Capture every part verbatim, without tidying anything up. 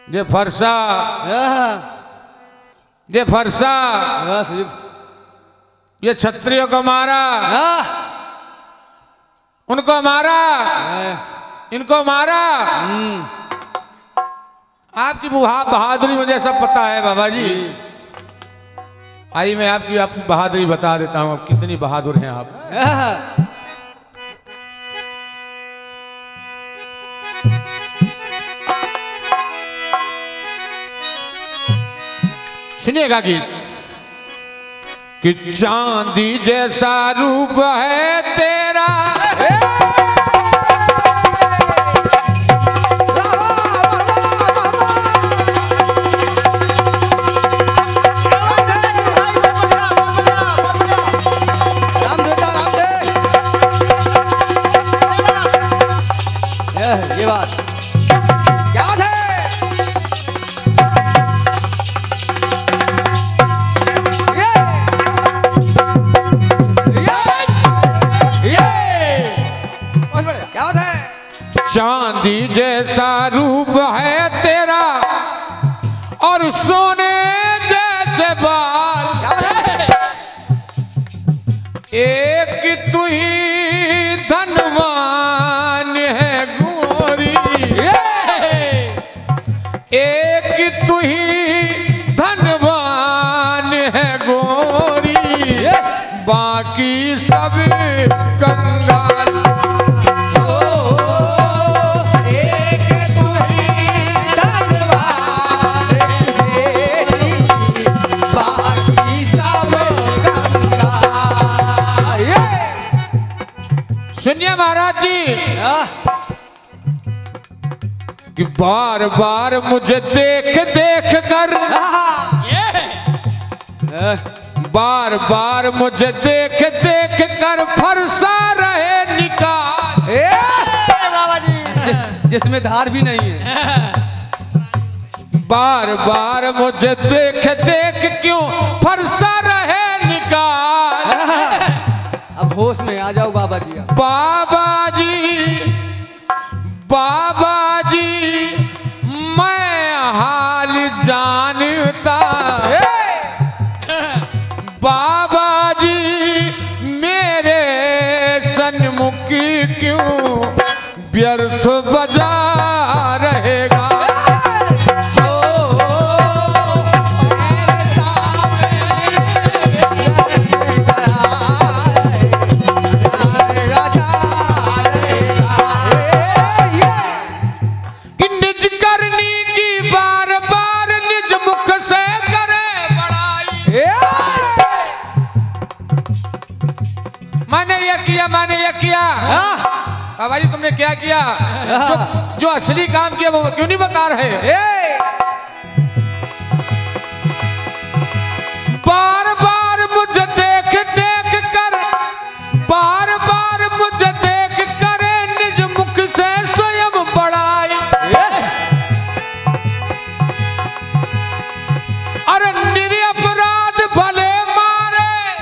जे फरसा जे फरसा ये क्षत्रियों को मारा, उनको मारा, इनको मारा। आपकी बहादुरी मुझे सब पता है बाबा जी। आइए मैं आपकी आपकी बहादुरी बता देता हूं। अब कितनी बहादुर हैं आप। सुनिएगा गीत कि चांदी जैसा रूप है तेरा, ये बात क्या बात है। चांदी जैसा रूप है तेरा और सोने जैसे बाल, एक तू ही धनवान है गोरी, एक तू ही धनवान है गोरी, बाकी सब कंगाल। सुनिए महाराज जी कि बार बार मुझे देख देख कर, बार बार मुझे देख देख कर फरसा रहे निकाल। बाबा जी जिस, जिसमें धार भी नहीं है। बार बार मुझे देख देख क्यों फरसा रहे निकाल। अब होश में आ जाओ बाबा जी। बाबा जी बाबा जी मैं हाल जानता, बाबा जी मेरे सन्मुख क्यों व्यर्थ बजा रहेगा। मैंने ये किया बाबा जी, तुमने क्या किया? जो, जो असली काम किया वो क्यों नहीं बता रहे? बार बार मुझे देख देख कर, बार बार मुझे देख कर निज मुख से स्वयं बढ़ाए। अरे निरपराध भले मारे,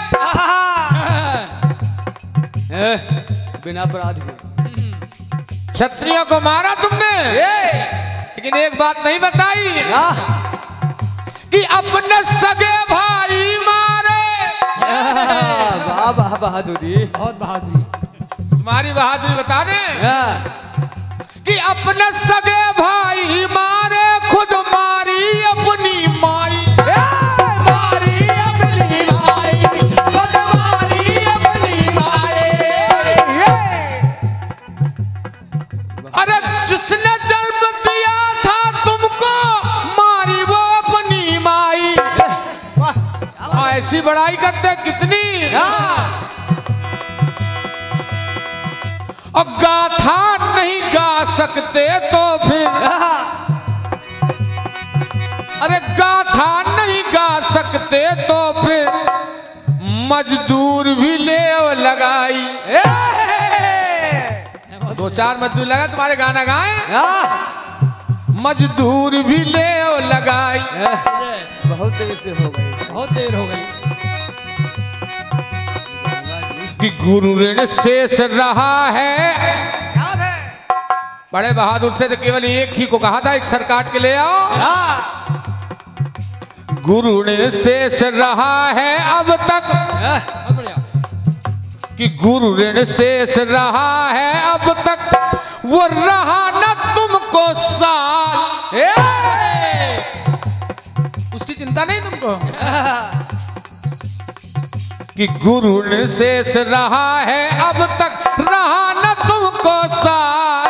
बिना अपराध के क्षत्रियों को मारा तुमने, लेकिन एक बात नहीं बताई कि अपने सगे भाई मारे। वाह वाह बहादुरी, बहुत बहादुरी। तुम्हारी बहादुरी बता दें कि अपने सगे भाई मारे, खुद मारी अपनी माई। मारी अपनी माई, खुद मारी अपनी माई। अरे जिसने जन्म दिया था तुमको, मारी वो अपनी माई। ऐसी बड़ाई करते कितनी, और गाथा नहीं गा सकते तो फिर, अरे गाथा नहीं गा सकते तो फिर मजदूर भी ले लगाई। दो चार मजदूर लगा तुम्हारे गाना गाए, मजदूर भी ले लगाई। बहुत देर से हो गई, बहुत देर हो गई। कि गुरु ऋण शेष रहा है बड़े बहादुर थे तो केवल एक ही को कहा था, एक सर काट के ले आओ। गुरु ने शेष रहा है अब तक, कि गुरु ऋण शेष रहा है अब तक, वो रहा न तुमको साल। उसकी चिंता नहीं तुमको, कि गुरु ऋण शेष रहा है अब तक, रहा न तुमको साल।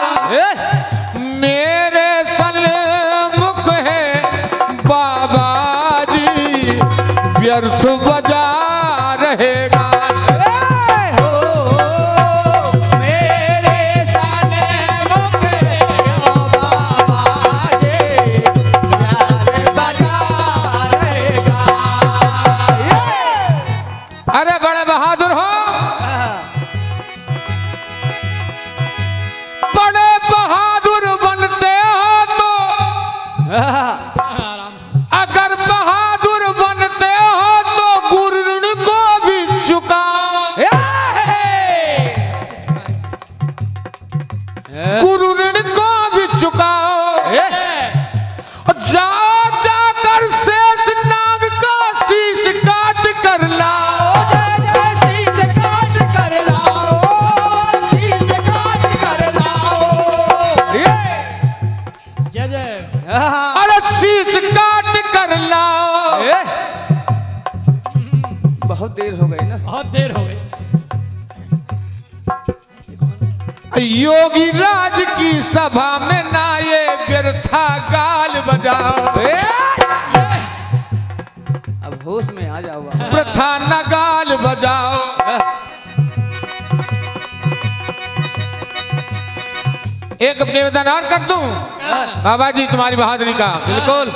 मेरे सन्मुख है बाबा जी, व्यर्थ बजा रहेगा। अरे बड़े बहादुर हो, बड़े बहादुर बनते हो तो, अगर बहादुर बनते हो तो गुरु ऋण को भी चुकाओ। गुरु ऋण को भी चुकाओ। जाओ जाकर शेष नाग का शीश काट कर लाओ। अरे शीश काट कर लाओ। बहुत देर हो गई ना, बहुत देर हो गई। योगी राज की सभा में ना ये व्यर्था गाल बजाओ। अब होश में आ जाओ। प्रथा न गाल बजाओ। एक निवेदन और कर दूं बाबा जी तुम्हारी बहादुरी का। बिल्कुल।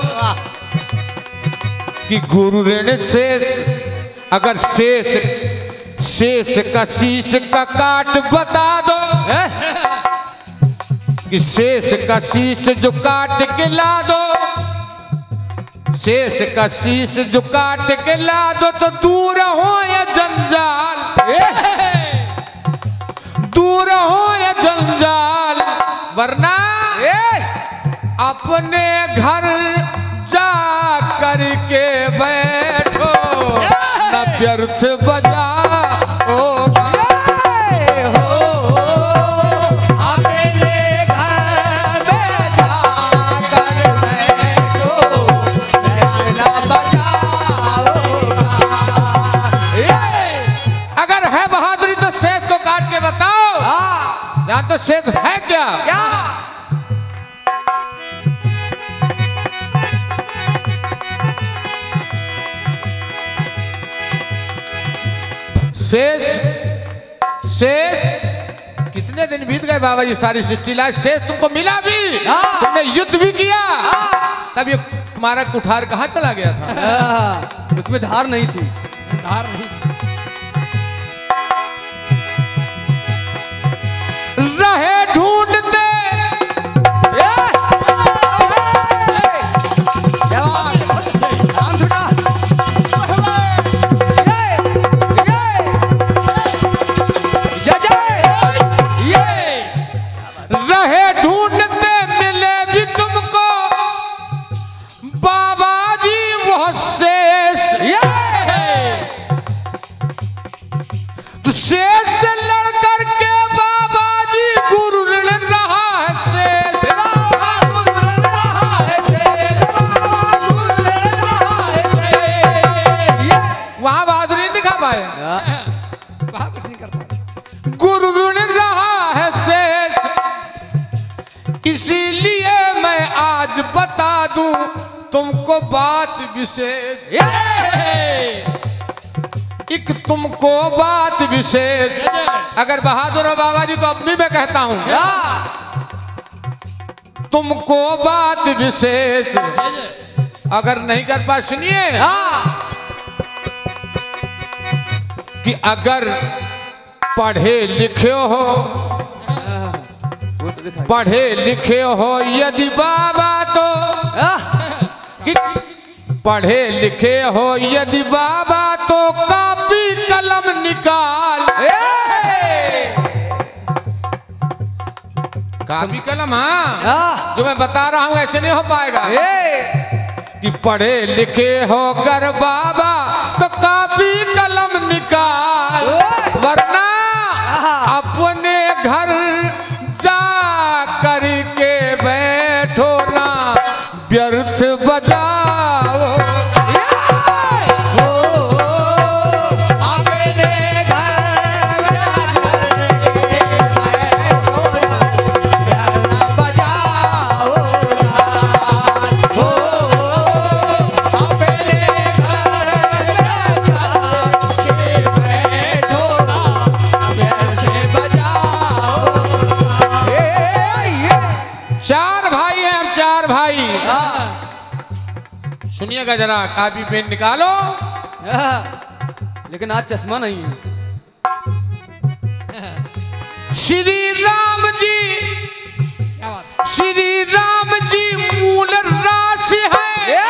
कि गुरु ऋण शेष, अगर शेष शेष का शीश का काट बता दो, कि शेष का शीश जो काट के ला दो, शेष का शीश जो काट के ला दो, तो दूर हो या जंजाल, दूर हो या जंजाल। वरना अपने घर जा करके बैठो, न व्यर्थ बजा होगा। अगर है बहादुरी तो शेष को काट के बताओ। यहाँ तो शेष है क्या? क्या? शेष शेष कितने दिन बीत गए बाबा जी, सारी सृष्टि लाए, शेष तुमको मिला भी, तुमने युद्ध भी किया, तब ये तुम्हारा कुठार कहाँ चला गया था? उसमें धार नहीं थी। धार नहीं। रहे ढूंढते रहे ढूंढते मिले भी तुमको बाबा जी वो शेष। तो शेष से लड़ कर के बाबा जी गुरु ऋण रहा है शेष। वहां बहादुरी नहीं दिखा पाए, वहां कुछ नहीं कर पाए। गुरु ऋण रहा है शेष। इसीलिए मैं आज बता दूं तुमको बात विशेष, एक तुमको बात विशेष। अगर बहादुर हो बाबा जी तो अब भी मैं कहता हूं तुमको बात विशेष। अगर नहीं कर पा सुनिए कि अगर पढ़े लिखे हो, पढ़े लिखे हो यदि बाबा तो, पढ़े लिखे हो यदि बाबा तो कॉपी कलम निकाल, कापी कलम हाँ हाँ। जो मैं बता रहा हूँ ऐसे नहीं हो पाएगा ए कि पढ़े लिखे होकर बाबा तो कापी कलम निकाल, वरना अपने घर जा करके बैठो ना व्यर्थ बजाओ। सुनिएगा जरा, कापी पेन निकालो। लेकिन आज चश्मा नहीं है। श्री राम जी, क्या बात? श्री राम जी मूल राशि है।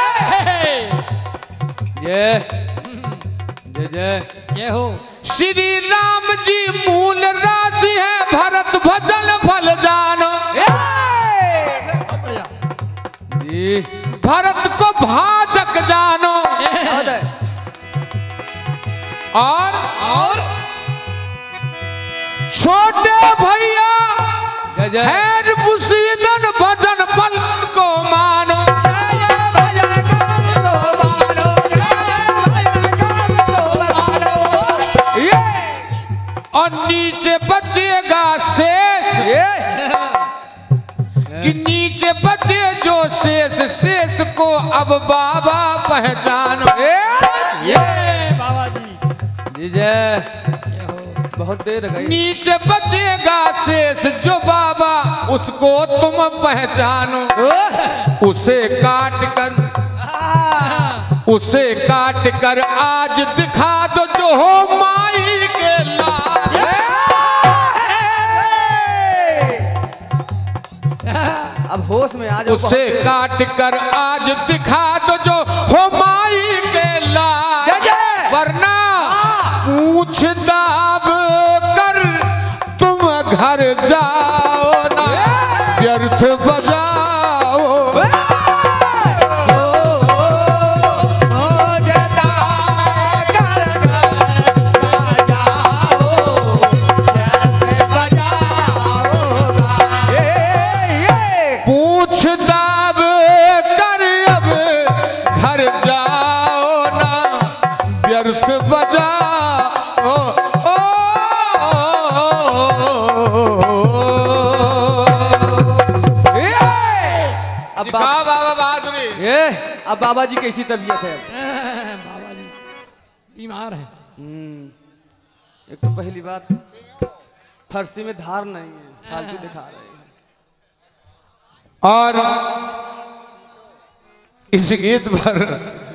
जय जय जय जय हो। श्री राम जी मूल राशि है, भरत भजन फल जानो। बढ़िया। जी भरत को भाजक जानो। और और छोटे भैया जय जय हैर मुसीदन भजन फल को मानो। और नीचे बचेगा शेष, कि नीचे बचे जो शेष, शेष को अब बाबा पहचानो। ये बाबा जी जी जय जय हो। बहुत देर गई। नीचे बचेगा शेष जो बाबा, उसको तुम पहचानो। उसे काट कर, उसे काट कर आज दिखा दो जो हो माई के लाल। अब होश में आ जाओ। उसे काट कर आज दिखा दो जो हो माई के लाल, वरना पूछ दाब कर तुम घर जाओ ना व्यर्थ बजाओ। पूछ दाब कर अब घर जाओ ना व्यर्थ बजाओ। ओ, अब कहा बाबा बहादुरी। ये अब बाबा जी कैसी तबीयत है? बाबा जी बीमार है। हम्म एक तो पहली बात फरसी में धार नहीं है, फालतू दिखा रहे हैं। और इस गीत पर